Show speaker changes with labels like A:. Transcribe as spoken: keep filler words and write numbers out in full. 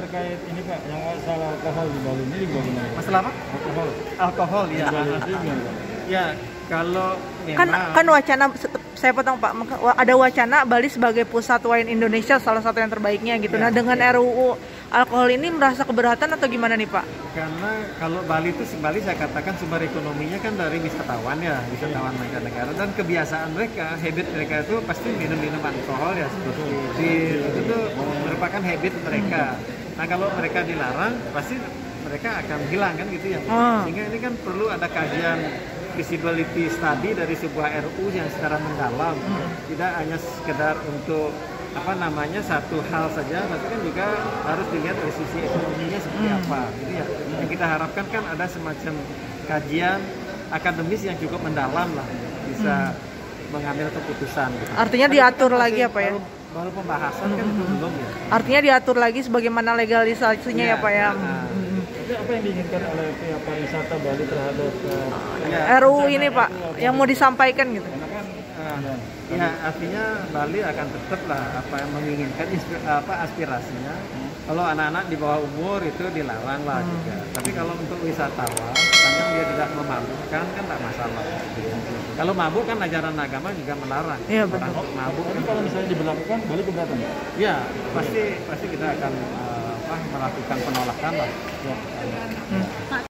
A: terkait ini Pak, yang masalah alkohol di Bali ini bagaimana?
B: Masalah apa?
A: Alkohol.
B: Alkohol ya.
A: Di Bali itu gimana Pak?
B: Ya, kalau
C: Kan
B: memang
C: kan wacana, saya potong Pak, maka- wa- ada wacana Bali sebagai pusat wine Indonesia salah satu yang terbaiknya gitu.
B: Ya,
C: Nah, dengan
B: ya.
C: R U U alkohol ini merasa keberatan atau gimana nih Pak?
B: karena kalau Bali itu Bali saya katakan sumber ekonominya kan dari wisatawan ya, wisatawan mancanegara, dan kebiasaan mereka, habit mereka itu pasti minum-minum alkohol ya, seperti bir, itu tuh merupakan habit mereka. Nah kalau mereka dilarang pasti mereka akan hilang kan gitu ya.
C: Oh.
B: Sehingga ini kan perlu ada kajian feasibility study dari sebuah R U yang secara mendalam, tidak hanya sekedar untuk apa namanya satu hal saja, tapi kan juga harus dilihat dari sisi ekonominya seperti apa. Gitu ya. Yang kita harapkan kan ada semacam kajian akademis yang cukup mendalam lah, bisa mengambil keputusan. Gitu.
C: Artinya
B: Tapi
C: diatur
B: kan
C: lagi
B: masih
C: apa ya?
B: Baru, baru pembahasan kan itu belum ya.
C: Artinya diatur lagi sebagaimana legalisasinya ya,
B: Iya,
C: Pak ya.
B: nah.
A: Tapi apa yang diinginkan oleh pihak pariwisata Bali terhadap uh,
B: Ya,
C: R U U
A: rencana
C: ini Pak,
A: R U U
C: yang mau disampaikan gitu.
A: karena kan
B: Nah, ya artinya Bali akan tetap lah apa yang menginginkan inspi- apa aspirasinya. Kalau anak-anak di bawah umur itu dilarang lah juga. Tapi kalau untuk wisatawan, sepanjang dia tidak memabukkan kan tak masalah. Kalau mabuk kan ajaran agama juga melarang.
C: Iya,
B: Orang
C: betul.
B: mabuk
A: tapi
B: kan.
A: kalau misalnya diberlakukan Bali keberatan Pak?
B: Ya pasti pasti kita akan uh, apa, melakukan penolakan lah.
A: Ya.
D: Pak,